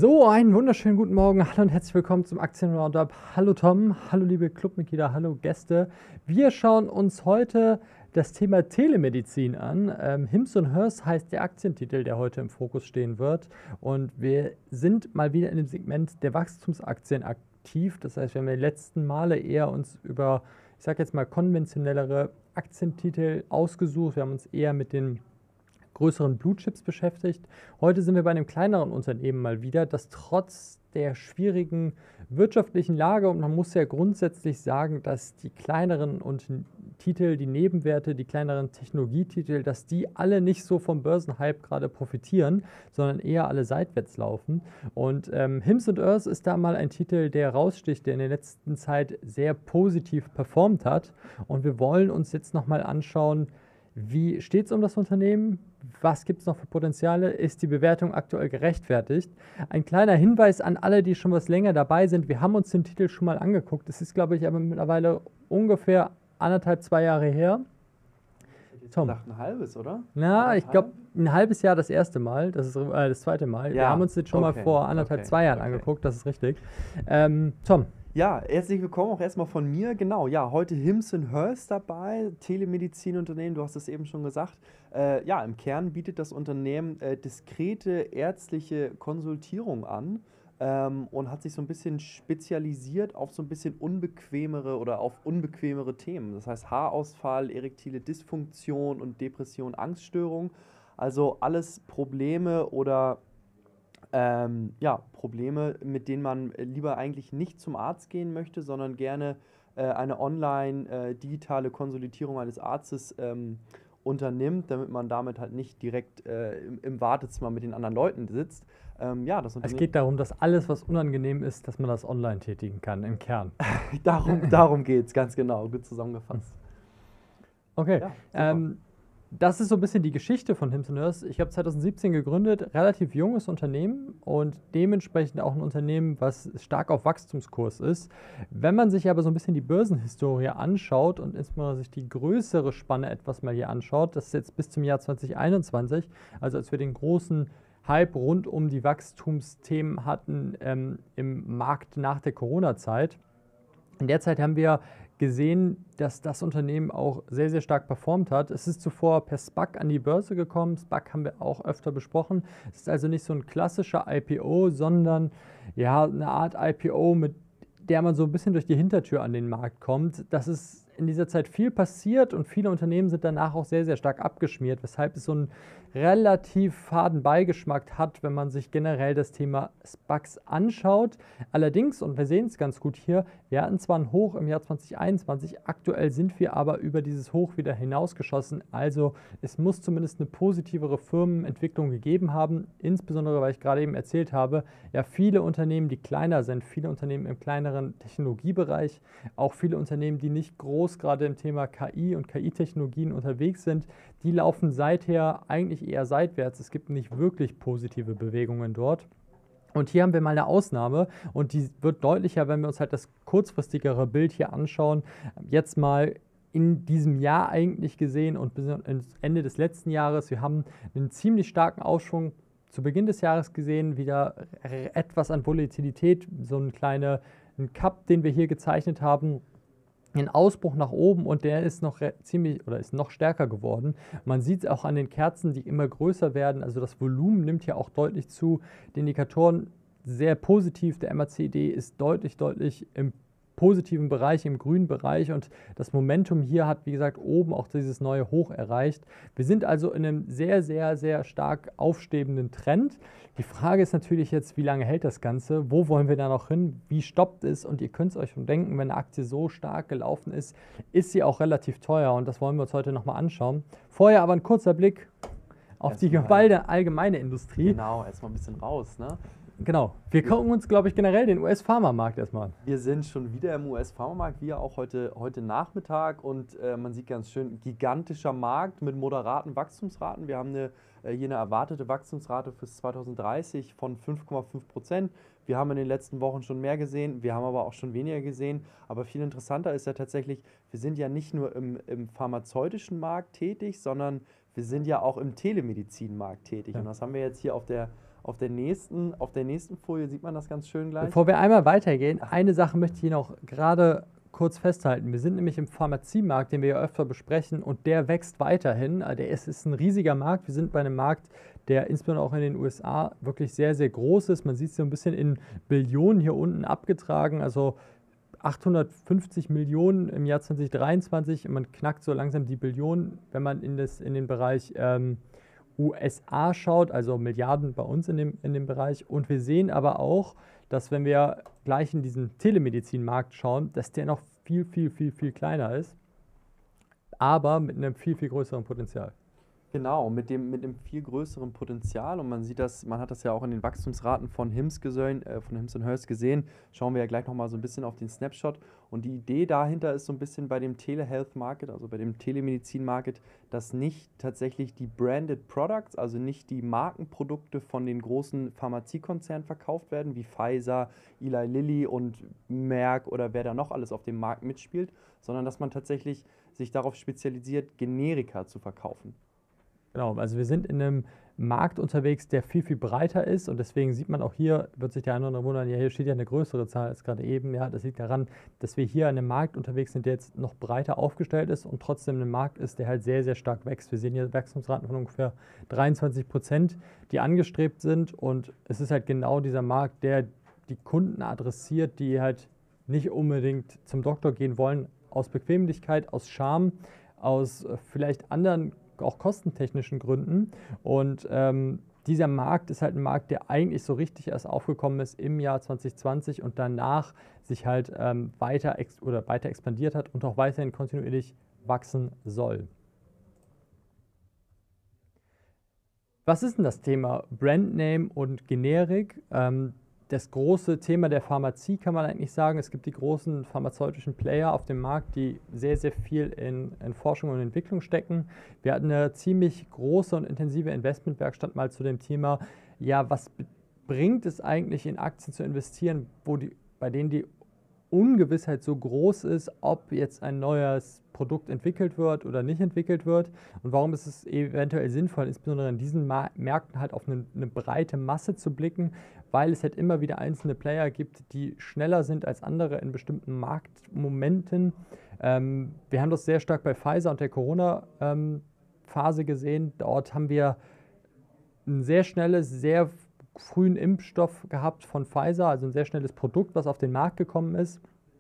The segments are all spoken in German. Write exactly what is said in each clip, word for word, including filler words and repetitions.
So, einen wunderschönen guten Morgen. Hallo und herzlich willkommen zum Aktien-Roundup. Hallo Tom, hallo liebe Clubmitglieder, hallo Gäste. Wir schauen uns heute das Thema Telemedizin an. Ähm, Hims und Hers heißt der Aktientitel, der heute im Fokus stehen wird. Und wir sind mal wieder in dem Segment der Wachstumsaktien aktiv. Das heißt, wir haben die letzten Male eher uns über, ich sage jetzt mal, konventionellere Aktientitel ausgesucht. Wir haben uns eher mit den größeren Blue Chips beschäftigt. Heute sind wir bei einem kleineren Unternehmen mal wieder, das trotz der schwierigen wirtschaftlichen Lage, und man muss ja grundsätzlich sagen, dass die kleineren und Titel, die Nebenwerte, die kleineren Technologietitel, dass die alle nicht so vom Börsenhype gerade profitieren, sondern eher alle seitwärts laufen. Und ähm, Hims und Hers ist da mal ein Titel, der raussticht, der in der letzten Zeit sehr positiv performt hat. Und wir wollen uns jetzt nochmal anschauen, wie steht es um das Unternehmen? Was gibt es noch für Potenziale? Ist die Bewertung aktuell gerechtfertigt? Ein kleiner Hinweis an alle, die schon was länger dabei sind. Wir haben uns den Titel schon mal angeguckt. Es ist, glaube ich, aber mittlerweile ungefähr anderthalb, zwei Jahre her. Tom. Ich dachte ein halbes, oder? Na, oder ich glaube, ein halbes Jahr das erste Mal. Das ist äh, das zweite Mal. Ja, Wir haben uns den schon okay, mal vor anderthalb, okay, zwei Jahren okay. angeguckt. Das ist richtig. Ähm, Tom. Ja, herzlich willkommen auch erstmal von mir. Genau, ja, heute Hims und Hers dabei, Telemedizinunternehmen, du hast es eben schon gesagt. Äh, ja, im Kern bietet das Unternehmen äh, diskrete ärztliche Konsultierung an ähm, und hat sich so ein bisschen spezialisiert auf so ein bisschen unbequemere oder auf unbequemere Themen. Das heißt Haarausfall, erektile Dysfunktion und Depression, Angststörung. Also alles Probleme oder Ähm, ja, Probleme, mit denen man lieber eigentlich nicht zum Arzt gehen möchte, sondern gerne äh, eine online äh, digitale Konsolidierung eines Arztes ähm, unternimmt, damit man damit halt nicht direkt äh, im, im Wartezimmer mit den anderen Leuten sitzt. Ähm, ja, das Es geht darum, dass alles, was unangenehm ist, dass man das online tätigen kann, im Kern. darum darum geht es, ganz genau, gut zusammengefasst. Okay, Ja, ähm, das ist so ein bisschen die Geschichte von Hims und Hers. Ich habe zwanzig siebzehn gegründet, relativ junges Unternehmen und dementsprechend auch ein Unternehmen, was stark auf Wachstumskurs ist. Wenn man sich aber so ein bisschen die Börsenhistorie anschaut und insbesondere sich die größere Spanne etwas mal hier anschaut, das ist jetzt bis zum Jahr zwanzig einundzwanzig, also als wir den großen Hype rund um die Wachstumsthemen hatten ähm, im Markt nach der Corona-Zeit. In der Zeit haben wir gesehen, dass das Unternehmen auch sehr, sehr stark performt hat. Es ist zuvor per SPAC an die Börse gekommen. SPAC haben wir auch öfter besprochen. Es ist also nicht so ein klassischer I P O, sondern ja, eine Art I P O, mit der man so ein bisschen durch die Hintertür an den Markt kommt. Das ist in dieser Zeit viel passiert und viele Unternehmen sind danach auch sehr, sehr stark abgeschmiert, weshalb es so einen relativ faden Beigeschmack hat, wenn man sich generell das Thema SPACs anschaut. Allerdings, und wir sehen es ganz gut hier, wir hatten zwar ein Hoch im Jahr zwanzig einundzwanzig, aktuell sind wir aber über dieses Hoch wieder hinausgeschossen. Also es muss zumindest eine positivere Firmenentwicklung gegeben haben, insbesondere, weil ich gerade eben erzählt habe, ja, viele Unternehmen, die kleiner sind, viele Unternehmen im kleineren Technologiebereich, auch viele Unternehmen, die nicht groß gerade im Thema K I und K I-Technologien unterwegs sind, die laufen seither eigentlich eher seitwärts. Es gibt nicht wirklich positive Bewegungen dort. Und hier haben wir mal eine Ausnahme und die wird deutlicher, wenn wir uns halt das kurzfristigere Bild hier anschauen. Jetzt mal in diesem Jahr eigentlich gesehen und bis Ende des letzten Jahres. Wir haben einen ziemlich starken Aufschwung zu Beginn des Jahres gesehen, wieder etwas an Volatilität, so ein kleiner ein Cup, den wir hier gezeichnet haben, ein Ausbruch nach oben und der ist noch ziemlich oder ist noch stärker geworden. Man sieht es auch an den Kerzen, die immer größer werden. Also das Volumen nimmt hier auch deutlich zu. Die Indikatoren sehr positiv. Der M A C D ist deutlich, deutlich im positiven Bereich, im grünen Bereich und das Momentum hier hat, wie gesagt, oben auch dieses neue Hoch erreicht. Wir sind also in einem sehr, sehr, sehr stark aufstrebenden Trend. Die Frage ist natürlich jetzt, wie lange hält das Ganze? Wo wollen wir da noch hin? Wie stoppt es? Und ihr könnt es euch schon denken, wenn eine Aktie so stark gelaufen ist, ist sie auch relativ teuer und das wollen wir uns heute nochmal anschauen. Vorher aber ein kurzer Blick auf die geballte allgemeine Industrie. Genau, erstmal ein bisschen raus, ne? Genau. Wir gucken uns, glaube ich, generell den U S-Pharmamarkt erstmal an. Wir sind schon wieder im U S-Pharmamarkt, wie auch heute, heute Nachmittag. Und äh, man sieht ganz schön, gigantischer Markt mit moderaten Wachstumsraten. Wir haben eine, äh, hier eine erwartete Wachstumsrate bis zwanzig dreißig von fünf Komma fünf Prozent. Wir haben in den letzten Wochen schon mehr gesehen, wir haben aber auch schon weniger gesehen. Aber viel interessanter ist ja tatsächlich, wir sind ja nicht nur im, im pharmazeutischen Markt tätig, sondern wir sind ja auch im Telemedizinmarkt tätig. Ja. Und das haben wir jetzt hier auf der Auf der nächsten, auf der nächsten Folie sieht man das ganz schön gleich. Bevor wir einmal weitergehen, eine Sache möchte ich hier noch gerade kurz festhalten. Wir sind nämlich im Pharmaziemarkt, den wir ja öfter besprechen, und der wächst weiterhin. Der ist, ist ein riesiger Markt. Wir sind bei einem Markt, der insbesondere auch in den U S A wirklich sehr, sehr groß ist. Man sieht es so ein bisschen in Billionen hier unten abgetragen, also achthundertfünfzig Millionen im Jahr zweitausenddreiundzwanzig. Und man knackt so langsam die Billionen, wenn man in, das, in den Bereich ähm, U S A schaut, also Milliarden bei uns in dem, in dem Bereich. Und wir sehen aber auch, dass wenn wir gleich in diesen Telemedizinmarkt schauen, dass der noch viel, viel, viel, viel kleiner ist, aber mit einem viel, viel größeren Potenzial. Genau, mit dem, mit einem viel größeren Potenzial, und man sieht das, man hat das ja auch in den Wachstumsraten von Hims gesehen, äh, von Hims und Hers gesehen. Schauen wir ja gleich nochmal so ein bisschen auf den Snapshot. Und die Idee dahinter ist so ein bisschen bei dem Telehealth-Market, also bei dem Telemedizin-Market, dass nicht tatsächlich die Branded Products, also nicht die Markenprodukte von den großen Pharmaziekonzernen verkauft werden, wie Pfizer, Eli Lilly und Merck oder wer da noch alles auf dem Markt mitspielt, sondern dass man tatsächlich sich darauf spezialisiert, Generika zu verkaufen. Genau, also wir sind in einem Markt unterwegs, der viel, viel breiter ist, und deswegen sieht man auch hier, wird sich der eine oder andere wundern, ja, hier steht ja eine größere Zahl als gerade eben. Ja, das liegt daran, dass wir hier in einem Markt unterwegs sind, der jetzt noch breiter aufgestellt ist und trotzdem ein Markt ist, der halt sehr, sehr stark wächst. Wir sehen hier Wachstumsraten von ungefähr dreiundzwanzig Prozent, die angestrebt sind, und es ist halt genau dieser Markt, der die Kunden adressiert, die halt nicht unbedingt zum Doktor gehen wollen, aus Bequemlichkeit, aus Scham, aus äh, vielleicht anderen auch kostentechnischen Gründen. Und ähm, dieser Markt ist halt ein Markt, der eigentlich so richtig erst aufgekommen ist im Jahr zwanzig zwanzig und danach sich halt ähm, weiter, ex oder weiter expandiert hat und auch weiterhin kontinuierlich wachsen soll. Was ist denn das Thema Brandname und Generik? Ähm, Das große Thema der Pharmazie kann man eigentlich sagen, es gibt die großen pharmazeutischen Player auf dem Markt, die sehr, sehr viel in, in Forschung und Entwicklung stecken. Wir hatten eine ziemlich große und intensive Investmentwerkstatt mal zu dem Thema, ja, was bringt es eigentlich in Aktien zu investieren, wo die, bei denen die Ungewissheit so groß ist, ob jetzt ein neues Produkt entwickelt wird oder nicht entwickelt wird, und warum ist es eventuell sinnvoll, insbesondere in diesen Mar- Märkten halt auf eine, eine breite Masse zu blicken, weil es halt immer wieder einzelne Player gibt, die schneller sind als andere in bestimmten Marktmomenten. Ähm, wir haben das sehr stark bei Pfizer und der Corona-Phase ähm, gesehen. Dort haben wir ein sehr schnelles, sehr frühen Impfstoff gehabt von Pfizer, also ein sehr schnelles Produkt, was auf den Markt gekommen ist.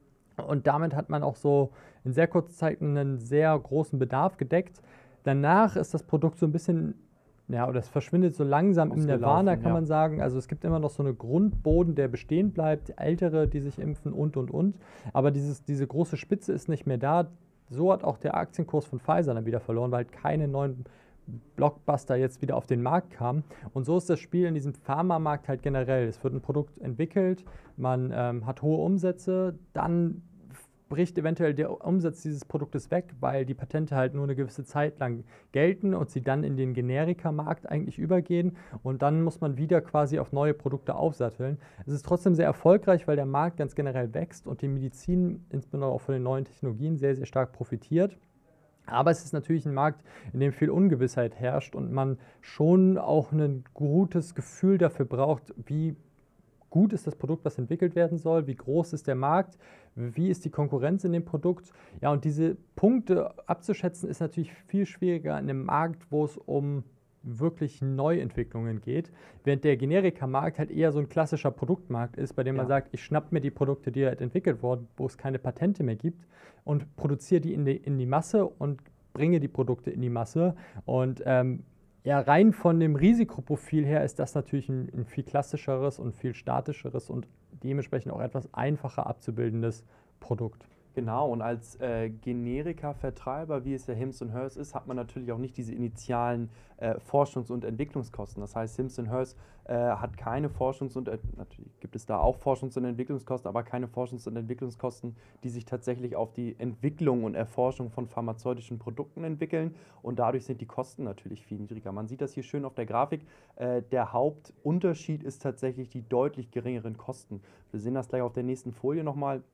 Und damit hat man auch so in sehr kurzer Zeit einen sehr großen Bedarf gedeckt. Danach ist das Produkt so ein bisschen, ja, oder es verschwindet so langsam im Nirvana, kann ja. man sagen. Also es gibt immer noch so einen Grundboden, der bestehen bleibt, Ältere, die sich impfen und, und, und. Aber dieses, diese große Spitze ist nicht mehr da. So hat auch der Aktienkurs von Pfizer dann wieder verloren, weil halt keine neuen Blockbuster jetzt wieder auf den Markt kam. Und so ist das Spiel in diesem Pharmamarkt halt generell. Es wird ein Produkt entwickelt, man ähm, hat hohe Umsätze, dann bricht eventuell der Umsatz dieses Produktes weg, weil die Patente halt nur eine gewisse Zeit lang gelten und sie dann in den Generika-Markt eigentlich übergehen, und dann muss man wieder quasi auf neue Produkte aufsatteln. Es ist trotzdem sehr erfolgreich, weil der Markt ganz generell wächst und die Medizin, insbesondere auch von den neuen Technologien, sehr, sehr stark profitiert. Aber es ist natürlich ein Markt, in dem viel Ungewissheit herrscht und man schon auch ein gutes Gefühl dafür braucht, wie gut ist das Produkt, was entwickelt werden soll, wie groß ist der Markt, wie ist die Konkurrenz in dem Produkt. Ja, und diese Punkte abzuschätzen ist natürlich viel schwieriger in einem Markt, wo es um wirklich Neuentwicklungen geht, während der Generika-Markt halt eher so ein klassischer Produktmarkt ist, bei dem man Ja. sagt, ich schnapp mir die Produkte, die halt entwickelt wurden, wo es keine Patente mehr gibt, und produziere die in die, in die Masse und bringe die Produkte in die Masse. Und ähm, ja, rein von dem Risikoprofil her ist das natürlich ein, ein viel klassischeres und viel statischeres und dementsprechend auch etwas einfacher abzubildendes Produkt. Genau, und als äh, Generika-Vertreiber, wie es der Hims und Hers ist, hat man natürlich auch nicht diese initialen äh, Forschungs- und Entwicklungskosten. Das heißt, Hims und Hers äh, hat keine Forschungs- und, äh, natürlich gibt es da auch Forschungs- und Entwicklungskosten, aber keine Forschungs- und Entwicklungskosten, die sich tatsächlich auf die Entwicklung und Erforschung von pharmazeutischen Produkten entwickeln, und dadurch sind die Kosten natürlich viel niedriger. Man sieht das hier schön auf der Grafik. Äh, der Hauptunterschied ist tatsächlich die deutlich geringeren Kosten. Wir sehen das gleich auf der nächsten Folie nochmal.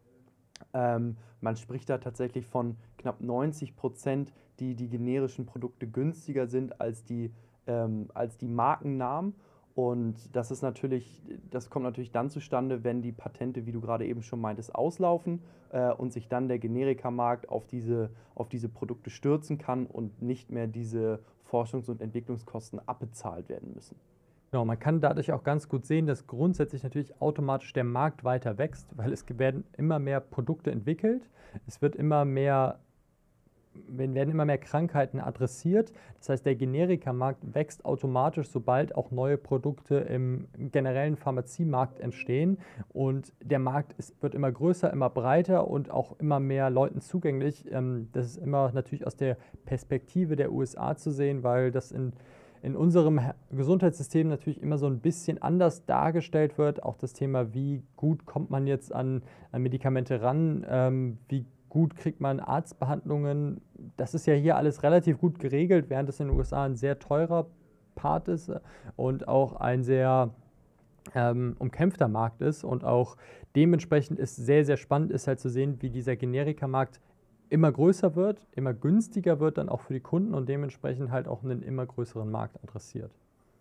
Ähm, man spricht da tatsächlich von knapp neunzig Prozent, die die generischen Produkte günstiger sind als die, ähm, als die Markennamen. Und das ist natürlich, das kommt natürlich dann zustande, wenn die Patente, wie du gerade eben schon meintest, auslaufen äh, und sich dann der Generikamarkt auf diese, auf diese Produkte stürzen kann und nicht mehr diese Forschungs- und Entwicklungskosten abbezahlt werden müssen. Genau, man kann dadurch auch ganz gut sehen, dass grundsätzlich natürlich automatisch der Markt weiter wächst, weil es werden immer mehr Produkte entwickelt, es wird immer mehr, werden immer mehr Krankheiten adressiert. Das heißt, der Generikamarkt wächst automatisch, sobald auch neue Produkte im generellen Pharmaziemarkt entstehen. Und der Markt ist, wird immer größer, immer breiter und auch immer mehr Leuten zugänglich. Ähm, das ist immer natürlich aus der Perspektive der U S A zu sehen, weil das in in unserem Gesundheitssystem natürlich immer so ein bisschen anders dargestellt wird. Auch das Thema, wie gut kommt man jetzt an, an Medikamente ran, ähm, wie gut kriegt man Arztbehandlungen. Das ist ja hier alles relativ gut geregelt, während es in den U S A ein sehr teurer Part ist und auch ein sehr ähm, umkämpfter Markt ist. Und auch dementsprechend ist sehr, sehr spannend ist halt zu sehen, wie dieser Generikamarkt immer größer wird, immer günstiger wird dann auch für die Kunden und dementsprechend halt auch einen immer größeren Markt adressiert.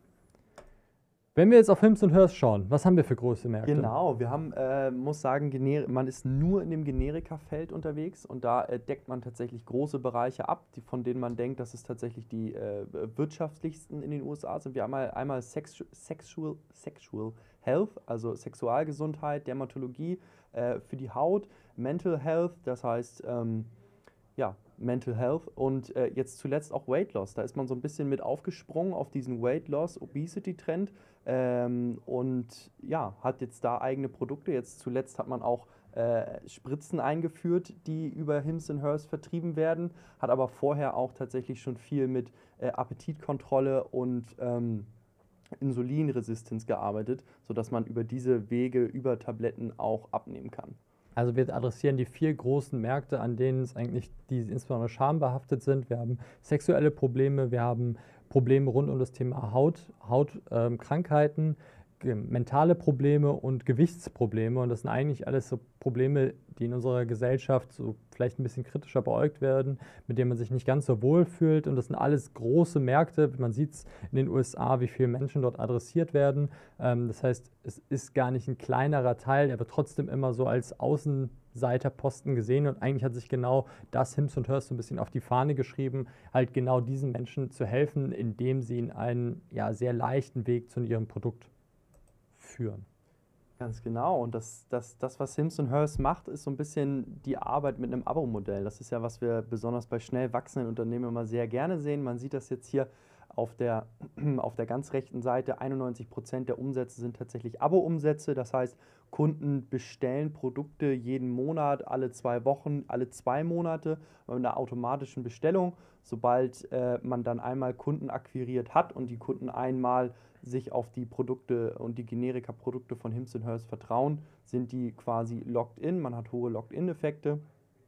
Wenn wir jetzt auf Hims und Hers schauen, was haben wir für große Märkte? Genau, wir haben, äh, muss sagen, Gener man ist nur in dem Generika-Feld unterwegs und da äh, deckt man tatsächlich große Bereiche ab, die, von denen man denkt, dass es tatsächlich die äh, wirtschaftlichsten in den U S A sind. Wir haben einmal, einmal Sex Sexual, Sexual Health, also Sexualgesundheit, Dermatologie äh, für die Haut, Mental Health, das heißt, ähm, ja, Mental Health und äh, jetzt zuletzt auch Weight Loss. Da ist man so ein bisschen mit aufgesprungen auf diesen Weight Loss, Obesity-Trend ähm, und ja, hat jetzt da eigene Produkte. Jetzt zuletzt hat man auch äh, Spritzen eingeführt, die über Hims and Hers vertrieben werden, hat aber vorher auch tatsächlich schon viel mit äh, Appetitkontrolle und ähm, Insulinresistenz gearbeitet, sodass man über diese Wege, über Tabletten auch abnehmen kann. Also wir adressieren die vier großen Märkte, an denen es eigentlich, die insbesondere schambehaftet sind. Wir haben sexuelle Probleme, wir haben Probleme rund um das Thema Haut, Hautkrankheiten, ähm, mentale Probleme und Gewichtsprobleme. Und das sind eigentlich alles so Probleme, die in unserer Gesellschaft so vielleicht ein bisschen kritischer beäugt werden, mit denen man sich nicht ganz so wohl fühlt. Und das sind alles große Märkte. Man sieht es in den U S A, wie viele Menschen dort adressiert werden. Ähm, das heißt, es ist gar nicht ein kleinerer Teil, er wird trotzdem immer so als Außenseiterposten gesehen. Und eigentlich hat sich genau das Hims und Hers so ein bisschen auf die Fahne geschrieben, halt genau diesen Menschen zu helfen, indem sie ihnen einen ja, sehr leichten Weg zu ihrem Produkt führen. Ganz genau. Und das, das, das, was Hims und Hers macht, ist so ein bisschen die Arbeit mit einem Abo-Modell. Das ist ja, was wir besonders bei schnell wachsenden Unternehmen immer sehr gerne sehen. Man sieht das jetzt hier auf der, auf der ganz rechten Seite. einundneunzig Prozent der Umsätze sind tatsächlich Abo-Umsätze. Das heißt, Kunden bestellen Produkte jeden Monat, alle zwei Wochen, alle zwei Monate mit einer automatischen Bestellung. Sobald äh, man dann einmal Kunden akquiriert hat und die Kunden einmal sich auf die Produkte und die Generika-Produkte von Hims and Hers vertrauen, sind die quasi locked in. Man hat hohe Locked-in-Effekte.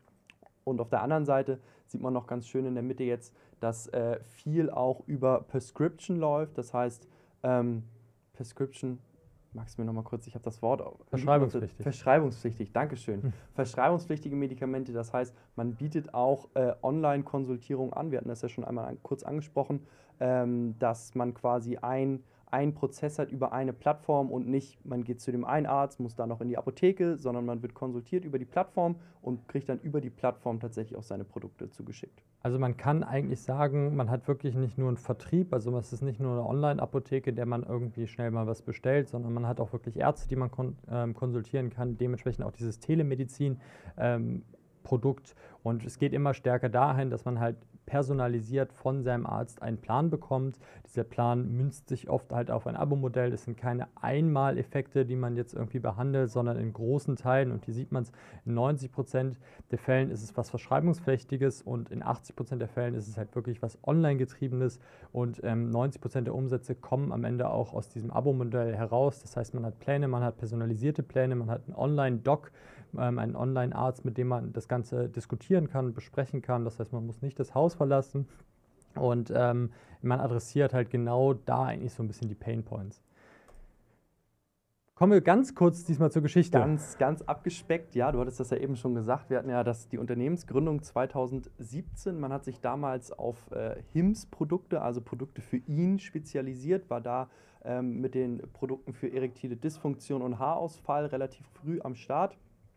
Und auf der anderen Seite sieht man noch ganz schön in der Mitte jetzt, dass äh, viel auch über Prescription läuft. Das heißt, ähm, Prescription, magst du mir nochmal kurz, ich habe das Wort. Verschreibungspflichtig. Verschreibungspflichtig, Dankeschön. Hm. Verschreibungspflichtige Medikamente, das heißt, man bietet auch äh, Online-Konsultierung an. Wir hatten das ja schon einmal an, kurz angesprochen, ähm, dass man quasi ein einen Prozess hat über eine Plattform und nicht, man geht zu dem einen Arzt, muss da noch in die Apotheke, sondern man wird konsultiert über die Plattform und kriegt dann über die Plattform tatsächlich auch seine Produkte zugeschickt. Also man kann eigentlich sagen, man hat wirklich nicht nur einen Vertrieb, also es ist nicht nur eine Online-Apotheke, in der man irgendwie schnell mal was bestellt, sondern man hat auch wirklich Ärzte, die man kon ähm, konsultieren kann, dementsprechend auch dieses Telemedizin ähm, Produkt und es geht immer stärker dahin, dass man halt personalisiert von seinem Arzt einen Plan bekommt. Dieser Plan münzt sich oft halt auf ein Abo-Modell. Das sind keine Einmaleffekte, die man jetzt irgendwie behandelt, sondern in großen Teilen und hier sieht man es, in neunzig Prozent der Fällen ist es was Verschreibungspflichtiges und in achtzig Prozent der Fällen ist es halt wirklich was Online-getriebenes und ähm, neunzig Prozent der Umsätze kommen am Ende auch aus diesem Abo-Modell heraus. Das heißt, man hat Pläne, man hat personalisierte Pläne, man hat einen Online-Doc, einen Online-Arzt, mit dem man das Ganze diskutieren kann, besprechen kann. Das heißt, man muss nicht das Haus verlassen und ähm, man adressiert halt genau da eigentlich so ein bisschen die Pain Points. Kommen wir ganz kurz diesmal zur Geschichte. Ganz, ganz abgespeckt, ja, du hattest das ja eben schon gesagt. Wir hatten ja das, die Unternehmensgründung zweitausendsiebzehn. Man hat sich damals auf äh, H I M S-Produkte, also Produkte für ihn, spezialisiert, war da ähm, mit den Produkten für erektile Dysfunktion und Haarausfall relativ früh am Start.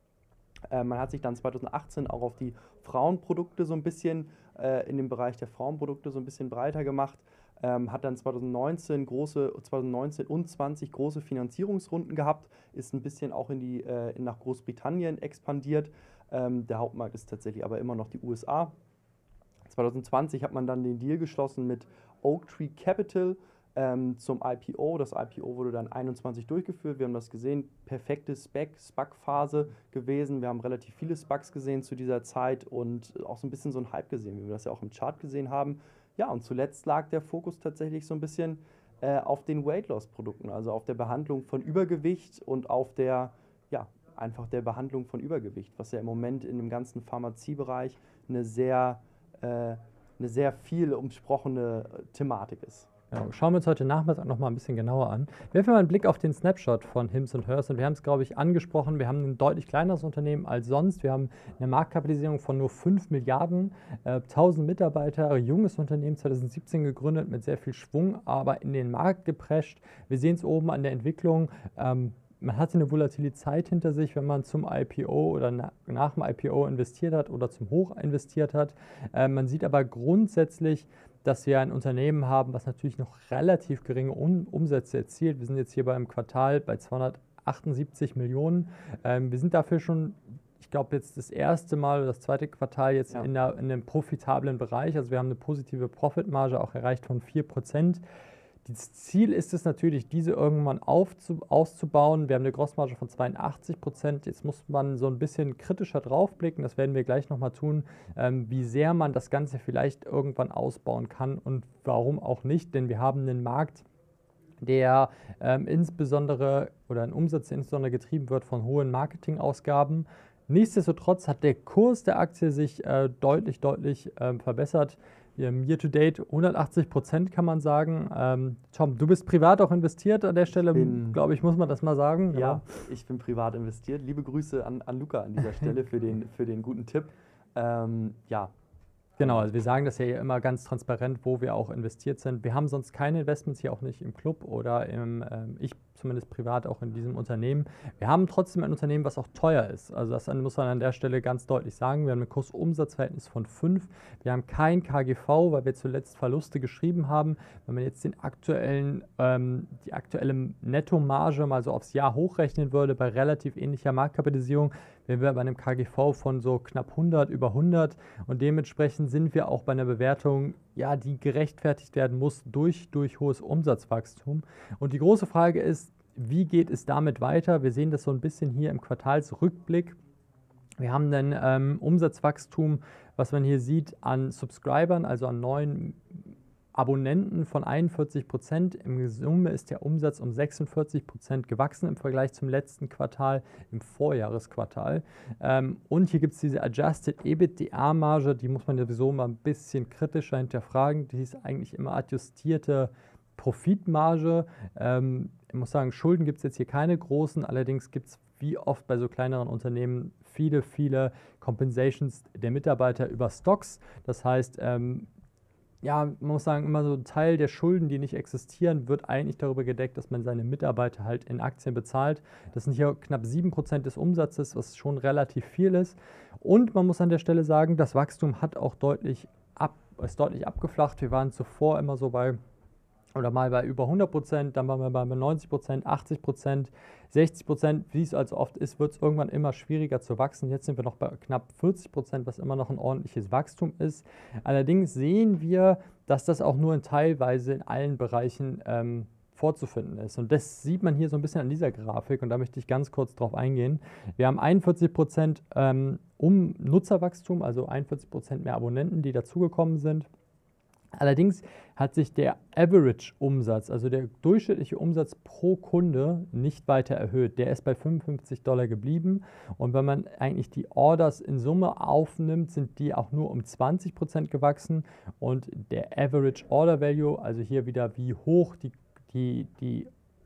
Äh, man hat sich dann zweitausendachtzehn auch auf die Frauenprodukte so ein bisschen, äh, in dem Bereich der Frauenprodukte so ein bisschen breiter gemacht. Ähm, hat dann zweitausendneunzehn, große, zweitausendneunzehn und zwanzig große Finanzierungsrunden gehabt, ist ein bisschen auch in die, äh, nach Großbritannien expandiert. Ähm, der Hauptmarkt ist tatsächlich aber immer noch die U S A. zwanzig zwanzig hat man dann den Deal geschlossen mit Oaktree Capital ähm, zum I P O. Das I P O wurde dann einundzwanzig durchgeführt. Wir haben das gesehen, perfekte Spec, SPAC-Phase gewesen. Wir haben relativ viele SPACs gesehen zu dieser Zeit und auch so ein bisschen so ein Hype gesehen, wie wir das ja auch im Chart gesehen haben. Ja, und zuletzt lag der Fokus tatsächlich so ein bisschen äh, auf den Weight-Loss-Produkten, also auf der Behandlung von Übergewicht und auf der, ja, einfach der Behandlung von Übergewicht, was ja im Moment in dem ganzen Pharmaziebereich eine sehr, äh, eine sehr viel umsprochene Thematik ist. Genau. Schauen wir uns heute Nachmittag noch mal ein bisschen genauer an. Werfen wir mal einen Blick auf den Snapshot von Hims und Hers und wir haben es, glaube ich, angesprochen. Wir haben ein deutlich kleineres Unternehmen als sonst. Wir haben eine Marktkapitalisierung von nur fünf Milliarden, äh, tausend Mitarbeiter, junges Unternehmen, zweitausendsiebzehn gegründet, mit sehr viel Schwung, aber in den Markt geprescht. Wir sehen es oben an der Entwicklung. Ähm, Man hatte eine volatile Zeit hinter sich, wenn man zum I P O oder na, nach dem I P O investiert hat oder zum Hoch investiert hat. Äh, man sieht aber grundsätzlich, dass wir ein Unternehmen haben, was natürlich noch relativ geringe um Umsätze erzielt. Wir sind jetzt hier beim Quartal bei zweihundertachtundsiebzig Millionen. Ähm, wir sind dafür schon, ich glaube, jetzt das erste Mal oder das zweite Quartal jetzt ja. in, der, in einem profitablen Bereich. Also wir haben eine positive Profitmarge auch erreicht von vier Prozent. Das Ziel ist es natürlich, diese irgendwann aufzu, auszubauen. Wir haben eine Grossmarge von zweiundachtzig Prozent. Jetzt muss man so ein bisschen kritischer draufblicken. Das werden wir gleich nochmal tun, ähm, wie sehr man das Ganze vielleicht irgendwann ausbauen kann und warum auch nicht. Denn wir haben einen Markt, der ähm, insbesondere oder ein Umsatz, der insbesondere getrieben wird von hohen Marketingausgaben. Nichtsdestotrotz hat der Kurs der Aktie sich äh, deutlich, deutlich äh, verbessert. Year to date hundertachtzig Prozent kann man sagen. Ähm, Tom, du bist privat auch investiert an der Stelle, glaube ich, muss man das mal sagen. Ja, ja, ich bin privat investiert. Liebe Grüße an, an Luca an dieser Stelle für den, für den guten Tipp. Ähm, ja. Genau, also wir sagen das ja hier immer ganz transparent, wo wir auch investiert sind. Wir haben sonst keine Investments hier auch nicht im Club oder im, ähm, ich zumindest privat auch in diesem Unternehmen. Wir haben trotzdem ein Unternehmen, was auch teuer ist. Also das muss man an der Stelle ganz deutlich sagen. Wir haben ein Kurs-Umsatz-Verhältnis von fünf. Wir haben kein K G V, weil wir zuletzt Verluste geschrieben haben. Wenn man jetzt den aktuellen, ähm, die aktuelle Nettomarge mal so aufs Jahr hochrechnen würde, bei relativ ähnlicher Marktkapitalisierung, wären wir bei einem K G V von so knapp hundert, über hundert und dementsprechend sind wir auch bei einer Bewertung, ja, die gerechtfertigt werden muss durch, durch hohes Umsatzwachstum. Und die große Frage ist, wie geht es damit weiter? Wir sehen das so ein bisschen hier im Quartalsrückblick. Wir haben ein ähm, Umsatzwachstum, was man hier sieht, an Subscribern, also an neuen Abonnenten von einundvierzig Prozent. Im Summe ist der Umsatz um sechsundvierzig Prozent gewachsen im Vergleich zum letzten Quartal, im Vorjahresquartal. Ähm, und hier gibt es diese Adjusted EBITDA-Marge, die muss man sowieso mal ein bisschen kritischer hinterfragen. Die ist eigentlich immer adjustierte Profitmarge. Ähm, ich muss sagen, Schulden gibt es jetzt hier keine großen, allerdings gibt es wie oft bei so kleineren Unternehmen viele, viele Compensations der Mitarbeiter über Stocks. Das heißt, ähm, ja, man muss sagen, immer so ein Teil der Schulden, die nicht existieren, wird eigentlich darüber gedeckt, dass man seine Mitarbeiter halt in Aktien bezahlt. Das sind hier knapp sieben Prozent des Umsatzes, was schon relativ viel ist. Und man muss an der Stelle sagen, das Wachstum hat auch deutlich, ab, ist deutlich abgeflacht. Wir waren zuvor immer so bei, oder mal bei über hundert Prozent, dann waren wir bei neunzig Prozent, achtzig Prozent, sechzig Prozent. Wie es also oft ist, wird es irgendwann immer schwieriger zu wachsen. Jetzt sind wir noch bei knapp vierzig Prozent, was immer noch ein ordentliches Wachstum ist. Allerdings sehen wir, dass das auch nur in teilweise in allen Bereichen ähm, vorzufinden ist. Und das sieht man hier so ein bisschen an dieser Grafik und da möchte ich ganz kurz drauf eingehen. Wir haben einundvierzig Prozent ähm, um Nutzerwachstum, also einundvierzig Prozent mehr Abonnenten, die dazugekommen sind. Allerdings hat sich der Average-Umsatz, also der durchschnittliche Umsatz pro Kunde, nicht weiter erhöht. Der ist bei fünfundfünfzig Dollar geblieben. Und wenn man eigentlich die Orders in Summe aufnimmt, sind die auch nur um zwanzig Prozent gewachsen. Und der Average Order Value, also hier wieder wie hoch die, die, die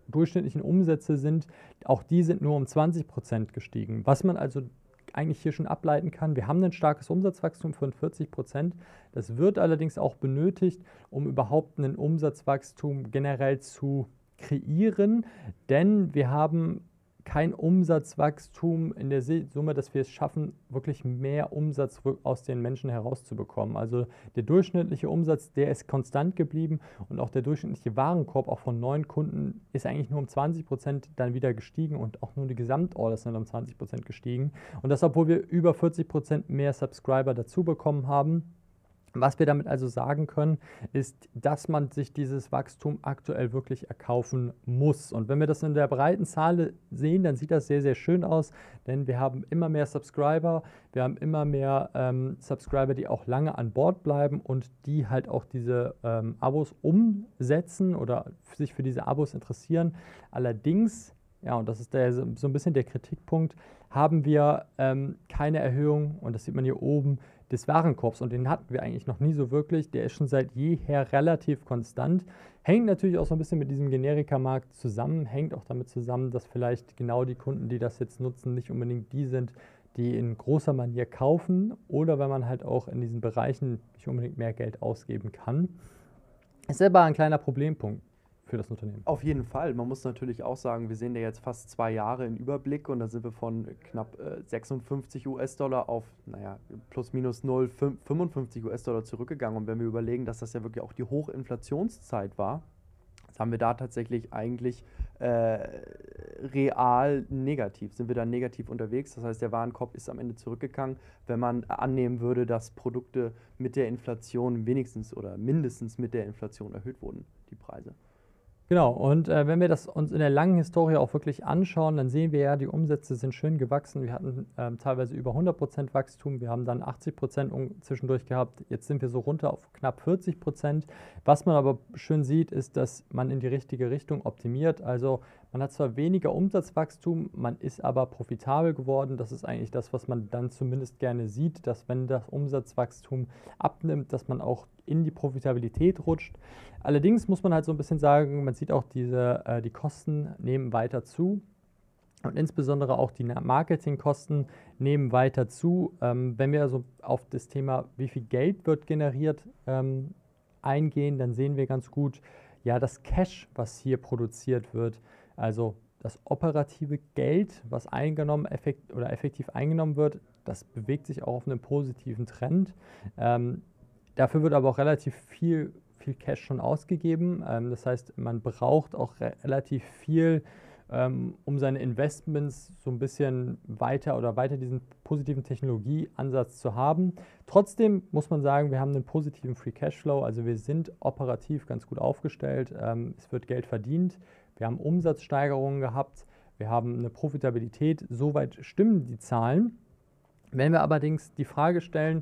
durchschnittlichen Umsätze sind, auch die sind nur um zwanzig Prozent gestiegen. Was man also eigentlich hier schon ableiten kann, wir haben ein starkes Umsatzwachstum von vierzig Prozent. Das wird allerdings auch benötigt, um überhaupt ein Umsatzwachstum generell zu kreieren, denn wir haben kein Umsatzwachstum in der Summe, dass wir es schaffen, wirklich mehr Umsatz aus den Menschen herauszubekommen. Also der durchschnittliche Umsatz, der ist konstant geblieben und auch der durchschnittliche Warenkorb auch von neuen Kunden ist eigentlich nur um zwanzig Prozent dann wieder gestiegen und auch nur die Gesamtorders sind um zwanzig Prozent gestiegen. Und das, obwohl wir über vierzig Prozent mehr Subscriber dazu bekommen haben. Was wir damit also sagen können, ist, dass man sich dieses Wachstum aktuell wirklich erkaufen muss. Und wenn wir das in der breiten Zahl sehen, dann sieht das sehr, sehr schön aus, denn wir haben immer mehr Subscriber, wir haben immer mehr ähm, Subscriber, die auch lange an Bord bleiben und die halt auch diese ähm, Abos umsetzen oder sich für diese Abos interessieren. Allerdings, ja, und das ist der, so ein bisschen der Kritikpunkt, haben wir ähm, keine Erhöhung, und das sieht man hier oben, des Warenkorbs, und den hatten wir eigentlich noch nie so wirklich. Der ist schon seit jeher relativ konstant. Hängt natürlich auch so ein bisschen mit diesem Generikamarkt zusammen, hängt auch damit zusammen, dass vielleicht genau die Kunden, die das jetzt nutzen, nicht unbedingt die sind, die in großer Manier kaufen, oder wenn man halt auch in diesen Bereichen nicht unbedingt mehr Geld ausgeben kann. Ist aber ein kleiner Problempunkt für das Unternehmen. Auf jeden Fall. Man muss natürlich auch sagen, wir sehen ja jetzt fast zwei Jahre im Überblick und da sind wir von knapp äh, sechsundfünfzig US-Dollar auf, naja, plus minus null, fünfundfünfzig US-Dollar zurückgegangen. Und wenn wir überlegen, dass das ja wirklich auch die Hochinflationszeit war, haben wir da tatsächlich eigentlich äh, real negativ, sind wir da negativ unterwegs. Das heißt, der Warenkorb ist am Ende zurückgegangen, wenn man annehmen würde, dass Produkte mit der Inflation wenigstens oder mindestens mit der Inflation erhöht wurden, die Preise. Genau, und äh, wenn wir das uns in der langen Historie auch wirklich anschauen, dann sehen wir ja, die Umsätze sind schön gewachsen. Wir hatten ähm, teilweise über hundert Prozent Wachstum, wir haben dann achtzig Prozent zwischendurch gehabt. Jetzt sind wir so runter auf knapp vierzig Prozent. Was man aber schön sieht, ist, dass man in die richtige Richtung optimiert. Also man hat zwar weniger Umsatzwachstum, man ist aber profitabel geworden. Das ist eigentlich das, was man dann zumindest gerne sieht, dass wenn das Umsatzwachstum abnimmt, dass man auch in die Profitabilität rutscht. Allerdings muss man halt so ein bisschen sagen, man sieht auch, diese, äh, die Kosten nehmen weiter zu und insbesondere auch die Marketingkosten nehmen weiter zu. Ähm, wenn wir also auf das Thema, wie viel Geld wird generiert, ähm, eingehen, dann sehen wir ganz gut, ja, das Cash, was hier produziert wird, also das operative Geld, was eingenommen effekt oder effektiv eingenommen wird, das bewegt sich auch auf einem positiven Trend. Ähm, dafür wird aber auch relativ viel, viel Cash schon ausgegeben. Ähm, das heißt, man braucht auch re relativ viel, ähm, um seine Investments so ein bisschen weiter oder weiter diesen positiven Technologieansatz zu haben. Trotzdem muss man sagen, wir haben einen positiven Free Cashflow, also wir sind operativ ganz gut aufgestellt. Ähm, es wird Geld verdient. Wir haben Umsatzsteigerungen gehabt, wir haben eine Profitabilität, soweit stimmen die Zahlen. Wenn wir allerdings die Frage stellen,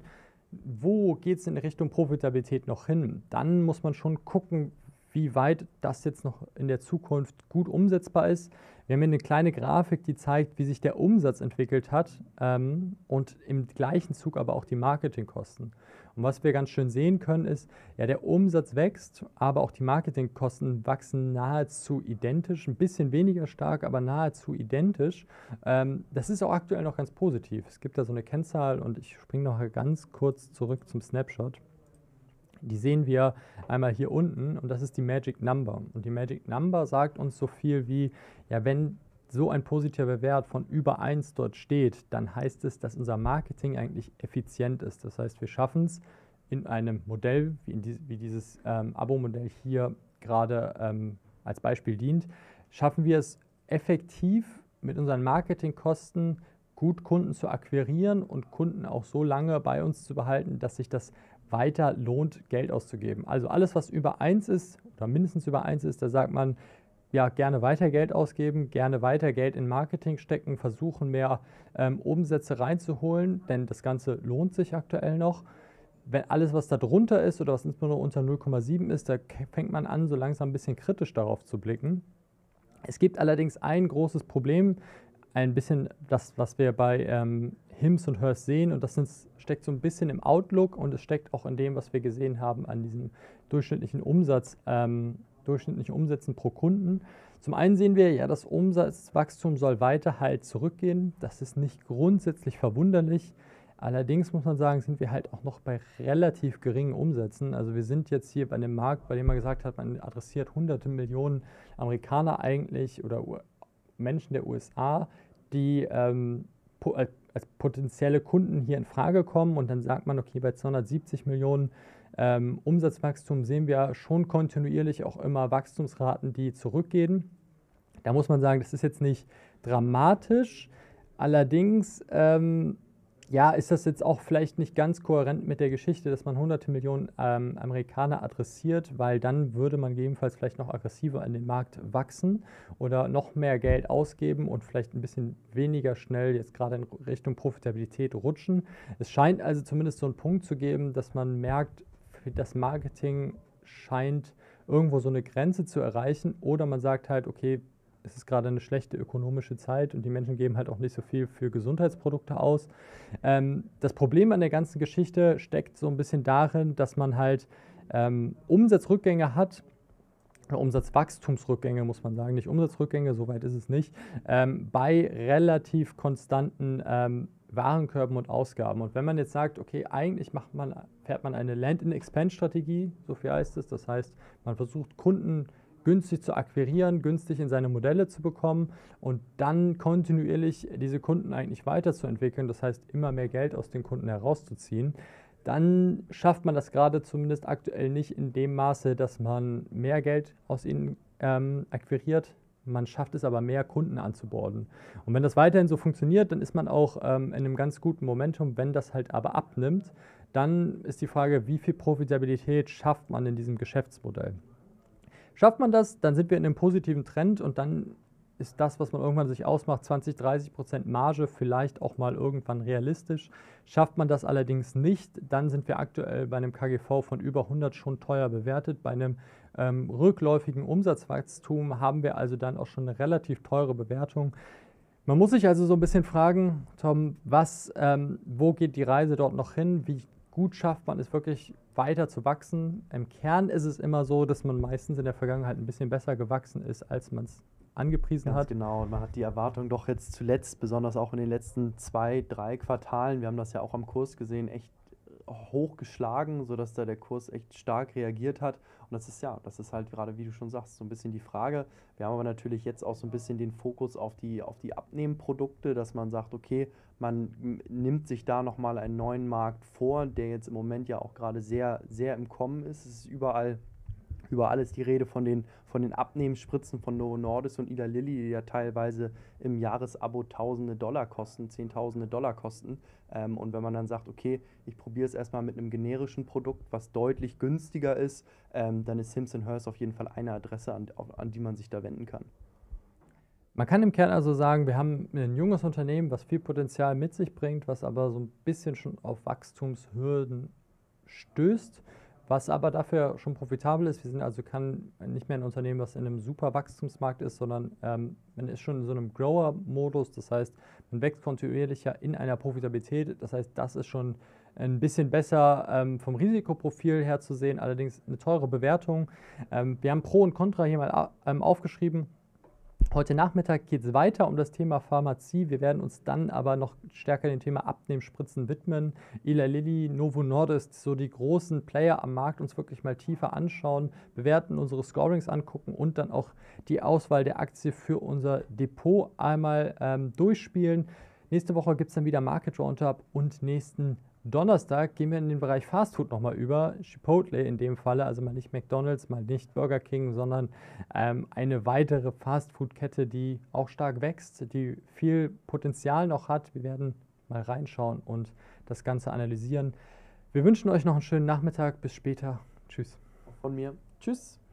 wo geht es in Richtung Profitabilität noch hin, dann muss man schon gucken, wie weit das jetzt noch in der Zukunft gut umsetzbar ist. Wir haben hier eine kleine Grafik, die zeigt, wie sich der Umsatz entwickelt hat ähm, und im gleichen Zug aber auch die Marketingkosten. Und was wir ganz schön sehen können ist, ja, der Umsatz wächst, aber auch die Marketingkosten wachsen nahezu identisch, ein bisschen weniger stark, aber nahezu identisch. Ähm, das ist auch aktuell noch ganz positiv. Es gibt da so eine Kennzahl und ich springe noch ganz kurz zurück zum Snapshot. Die sehen wir einmal hier unten und das ist die Magic Number. Und die Magic Number sagt uns so viel wie, ja, wenn so ein positiver Wert von über eins dort steht, dann heißt es, dass unser Marketing eigentlich effizient ist. Das heißt, wir schaffen es in einem Modell, wie, in die, wie dieses ähm, Abo-Modell hier gerade ähm, als Beispiel dient, schaffen wir es effektiv mit unseren Marketingkosten gut Kunden zu akquirieren und Kunden auch so lange bei uns zu behalten, dass sich das weiter lohnt, Geld auszugeben. Also alles, was über eins ist oder mindestens über eins ist, da sagt man, ja, gerne weiter Geld ausgeben, gerne weiter Geld in Marketing stecken, versuchen mehr ähm, Umsätze reinzuholen, denn das Ganze lohnt sich aktuell noch. Wenn alles, was da drunter ist oder was insbesondere unter null Komma sieben ist, da fängt man an, so langsam ein bisschen kritisch darauf zu blicken. Es gibt allerdings ein großes Problem, ein bisschen das, was wir bei ähm, Hims und Hers sehen, und das sind, steckt so ein bisschen im Outlook und es steckt auch in dem, was wir gesehen haben an diesem durchschnittlichen Umsatz, ähm, durchschnittlichen Umsätzen pro Kunden. Zum einen sehen wir, ja, das Umsatzwachstum soll weiter halt zurückgehen. Das ist nicht grundsätzlich verwunderlich. Allerdings muss man sagen, sind wir halt auch noch bei relativ geringen Umsätzen. Also wir sind jetzt hier bei einem Markt, bei dem man gesagt hat, man adressiert hunderte Millionen Amerikaner eigentlich oder Menschen der U S A, die ähm, als potenzielle Kunden hier in Frage kommen. Und dann sagt man, okay, bei zweihundertsiebzig Millionen ähm, Umsatzwachstum sehen wir schon kontinuierlich auch immer Wachstumsraten, die zurückgehen. Da muss man sagen, das ist jetzt nicht dramatisch. Allerdings ähm, ja, ist das jetzt auch vielleicht nicht ganz kohärent mit der Geschichte, dass man hunderte Millionen ähm, Amerikaner adressiert, weil dann würde man gegebenenfalls vielleicht noch aggressiver in den Markt wachsen oder noch mehr Geld ausgeben und vielleicht ein bisschen weniger schnell jetzt gerade in Richtung Profitabilität rutschen. Es scheint also zumindest so einen Punkt zu geben, dass man merkt, das Marketing scheint irgendwo so eine Grenze zu erreichen oder man sagt halt, okay, es ist gerade eine schlechte ökonomische Zeit und die Menschen geben halt auch nicht so viel für Gesundheitsprodukte aus. Ähm, das Problem an der ganzen Geschichte steckt so ein bisschen darin, dass man halt ähm, Umsatzrückgänge hat, oder Umsatzwachstumsrückgänge muss man sagen, nicht Umsatzrückgänge, soweit ist es nicht, ähm, bei relativ konstanten ähm, Warenkörben und Ausgaben. Und wenn man jetzt sagt, okay, eigentlich macht man, fährt man eine Land-and-Expand-Strategie, so viel heißt es, das heißt, man versucht Kunden günstig zu akquirieren, günstig in seine Modelle zu bekommen und dann kontinuierlich diese Kunden eigentlich weiterzuentwickeln, das heißt immer mehr Geld aus den Kunden herauszuziehen, dann schafft man das gerade zumindest aktuell nicht in dem Maße, dass man mehr Geld aus ihnen ähm, akquiriert. Man schafft es aber, mehr Kunden anzuborden. Und wenn das weiterhin so funktioniert, dann ist man auch ähm, in einem ganz guten Momentum. Wenn das halt aber abnimmt, dann ist die Frage, wie viel Profitabilität schafft man in diesem Geschäftsmodell? Schafft man das, dann sind wir in einem positiven Trend und dann ist das, was man irgendwann sich ausmacht, zwanzig, dreißig Prozent Marge, vielleicht auch mal irgendwann realistisch. Schafft man das allerdings nicht, dann sind wir aktuell bei einem K G V von über hundert schon teuer bewertet. Bei einem ähm, rückläufigen Umsatzwachstum haben wir also dann auch schon eine relativ teure Bewertung. Man muss sich also so ein bisschen fragen, Tom, was, ähm, wo geht die Reise dort noch hin? Wie gut schafft man es wirklich weiter zu wachsen? Im Kern ist es immer so, dass man meistens in der Vergangenheit ein bisschen besser gewachsen ist, als man es angepriesen Ganz hat. genau, und man hat die Erwartung doch jetzt zuletzt, besonders auch in den letzten zwei, drei Quartalen, wir haben das ja auch am Kurs gesehen, echt hochgeschlagen, sodass da der Kurs echt stark reagiert hat. Und das ist ja, das ist halt gerade, wie du schon sagst, so ein bisschen die Frage. Wir haben aber natürlich jetzt auch so ein bisschen den Fokus auf die, auf die Abnehmprodukte, dass man sagt, okay, man nimmt sich da nochmal einen neuen Markt vor, der jetzt im Moment ja auch gerade sehr, sehr im Kommen ist. Es ist überall Überall ist die Rede von den, von den Abnehmenspritzen von Novo Nordisk und Eli Lilly, die ja teilweise im Jahresabo Tausende Dollar kosten, Zehntausende Dollar kosten. Ähm, und wenn man dann sagt, okay, ich probiere es erstmal mit einem generischen Produkt, was deutlich günstiger ist, ähm, dann ist Hims and Hers auf jeden Fall eine Adresse, an, an die man sich da wenden kann. Man kann im Kern also sagen, wir haben ein junges Unternehmen, was viel Potenzial mit sich bringt, was aber so ein bisschen schon auf Wachstumshürden stößt, was aber dafür schon profitabel ist. Wir sind also kann nicht mehr ein Unternehmen, was in einem super Wachstumsmarkt ist, sondern ähm, man ist schon in so einem Grower-Modus. Das heißt, man wächst kontinuierlich ja in einer Profitabilität. Das heißt, das ist schon ein bisschen besser ähm, vom Risikoprofil her zu sehen, allerdings eine teure Bewertung. Ähm, wir haben Pro und Contra hier mal ähm, aufgeschrieben. Heute Nachmittag geht es weiter um das Thema Pharmazie. Wir werden uns dann aber noch stärker dem Thema Abnehmspritzen widmen. Eli Lilly, Novo Nordisk, so die großen Player am Markt uns wirklich mal tiefer anschauen, bewerten, unsere Scorings angucken und dann auch die Auswahl der Aktie für unser Depot einmal ähm, durchspielen. Nächste Woche gibt es dann wieder Market Roundup und nächsten Donnerstag gehen wir in den Bereich Fastfood nochmal über, Chipotle in dem Falle, also mal nicht McDonald's, mal nicht Burger King, sondern ähm, eine weitere Fastfood-Kette, die auch stark wächst, die viel Potenzial noch hat. Wir werden mal reinschauen und das Ganze analysieren. Wir wünschen euch noch einen schönen Nachmittag, bis später. Tschüss. Von mir. Tschüss.